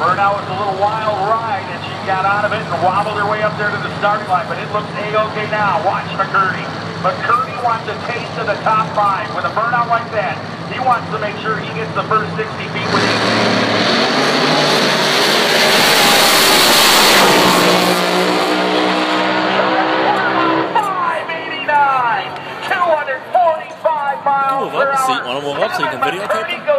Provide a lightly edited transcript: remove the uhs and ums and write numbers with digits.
Burnout was a little wild ride, and she got out of it and wobbled her way up there to the starting line, but it looks A-okay now. Watch McCurdy. McCurdy wants a taste of the top 5. With a burnout like that, he wants to make sure he gets the first 60 feet with it. 245 miles Move up a seat. Want to move up so you can videotape them?